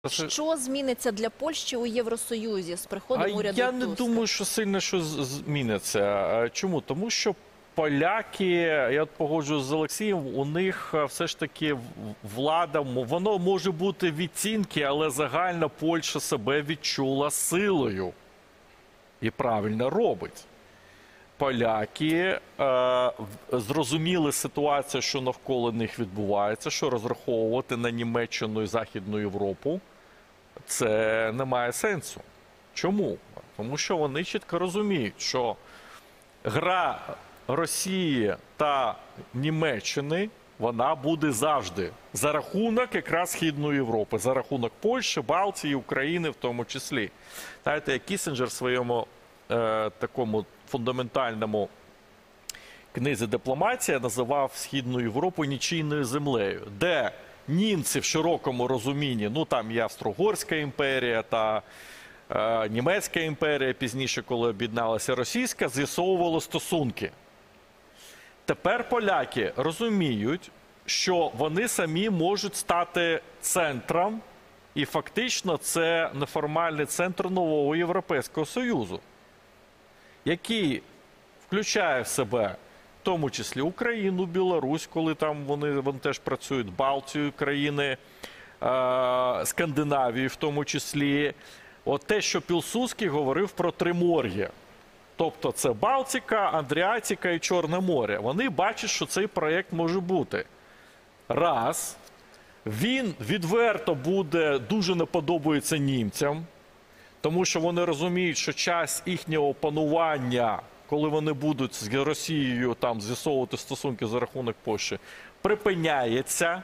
Що зміниться для Польщі у Євросоюзі з приходом уряду Я Туска? не думаю, що сильно що зміниться. Чому? Тому що поляки, я погоджуюсь з Олексієм, у них все ж таки влада, воно може бути відтінки, але загально Польща себе відчула силою. І правильно робить. Поляки зрозуміли ситуацію, що навколо них відбувається, що розраховувати на Німеччину і Західну Європу це не має сенсу. Чому? Тому що вони чітко розуміють, що гра Росії та Німеччини, вона буде завжди за рахунок якраз Східної Європи, за рахунок Польщі, Балтії, України в тому числі. Знаєте, як Кіссінджер в своєму такому фундаментальному книзі «Дипломатія» називав Східну Європу нічийною землею, де німці в широкому розумінні, ну там і Австро-Угорська імперія та Німецька імперія, пізніше, коли об'єдналася Російська, з'ясовували стосунки. Тепер поляки розуміють, що вони самі можуть стати центром, і фактично це неформальний центр нового Європейського Союзу, який включає в себе в тому числі Україну, Білорусь, коли там вони теж працюють, Балтію, країни Скандинавії в тому числі. От те, що Пілсудський говорив про Тримор'я. Тобто це Балтика, Адріатика і Чорне море. Вони бачать, що цей проєкт може бути. Раз. Він відверто буде, дуже не подобається німцям, тому що вони розуміють, що час їхнього панування, коли вони будуть з Росією там з'ясовувати стосунки за рахунок Польщі, припиняється.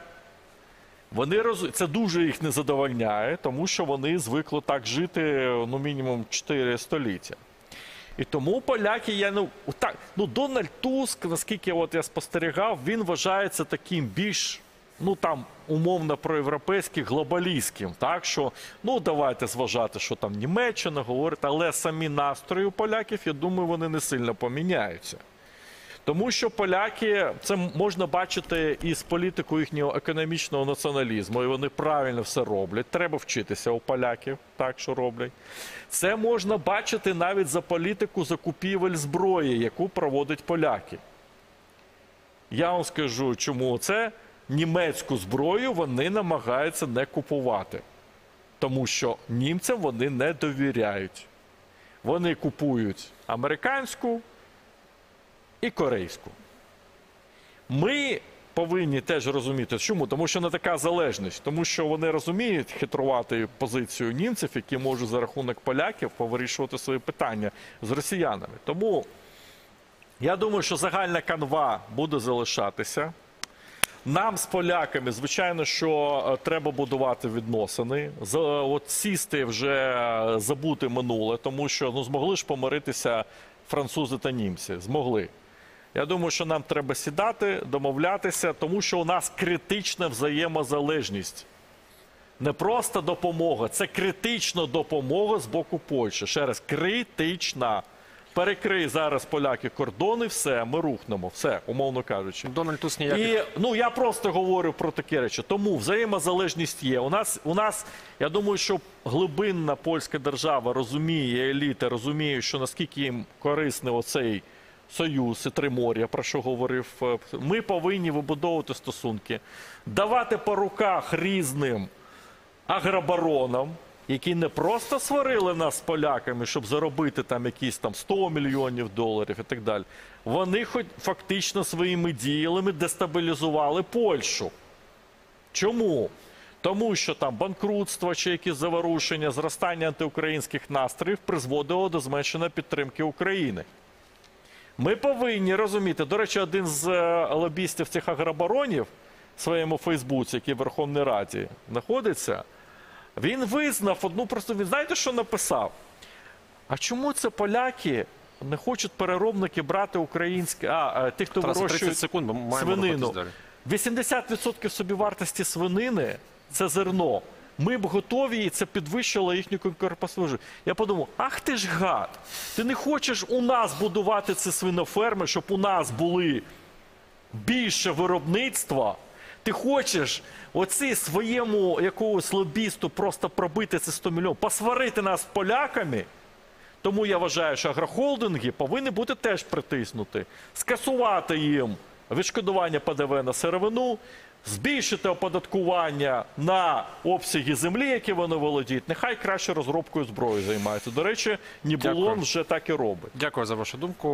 Це дуже їх не задовольняє, тому що вони звикли так жити, ну, мінімум 4 століття. І тому поляки, Дональд Туск, наскільки я спостерігав, він вважається таким більш, умовно проєвропейським, глобалістським. Так, що, давайте зважати, що там Німеччина говорить, але самі настрої у поляків, я думаю, вони не сильно поміняються. Тому що поляки, це можна бачити і з політикою їхнього економічного націоналізму, і вони правильно все роблять. Треба вчитися у поляків, так, що роблять. Це можна бачити навіть за політику закупівель зброї, яку проводять поляки. Я вам скажу, чому це. Німецьку зброю вони намагаються не купувати. Тому що німцям вони не довіряють. Вони купують американську і корейську. Ми повинні теж розуміти, чому? Тому що не така залежність. Тому що вони розуміють хитрувати позицію німців, які можуть за рахунок поляків повирішувати свої питання з росіянами. Тому я думаю, що загальна канва буде залишатися. Нам з поляками, звичайно, що треба будувати відносини, сісти вже, забути минуле, тому що змогли ж помиритися французи та німці. Змогли. Я думаю, що нам треба сідати, домовлятися, тому що у нас критична взаємозалежність. Не просто допомога, це критична допомога з боку Польщі. Ще раз, критична. Перекрий зараз поляки кордони, все, ми рухнемо, все, умовно кажучи. Дональд Туск ніяких... Я просто говорю про такі речі. Тому взаємозалежність є. У нас, я думаю, що глибинна польська держава розуміє, еліта розуміє, що наскільки їм корисний оцей союз і Тримор'я, про що говорив. Ми повинні вибудовувати стосунки, давати по руках різним агробаронам, які не просто сварили нас з поляками, щоб заробити там якісь 100 мільйонів доларів і так далі. Вони хоч фактично своїми діями дестабілізували Польщу. Чому? Тому що там банкрутство чи якісь заворушення, зростання антиукраїнських настроїв призводило до зменшення підтримки України. Ми повинні розуміти, до речі, один з лобістів цих агробаронів в своєму Фейсбуці, який в Верховній Раді знаходиться, він визнав він знаєте, що написав? А чому це поляки не хочуть переробники брати тих, хто вирощують свинину? 80% собівартості свинини – це зерно. Ми б готові, і це підвищило їхню конкурентоспособність. Я подумав, ах ти ж гад, ти не хочеш у нас будувати ці свиноферми, щоб у нас були більше виробництва. Ти хочеш оці своєму якогось лобісту просто пробити це 100 мільйонів, посварити нас з поляками? Тому я вважаю, що агрохолдинги повинні бути теж притиснуті. Скасувати їм відшкодування ПДВ на сировину, збільшити оподаткування на обсяги землі, які вони володіють. Нехай краще розробкою зброї займаються. До речі, Нібулон Дякую. вже так і робить. Дякую за вашу думку.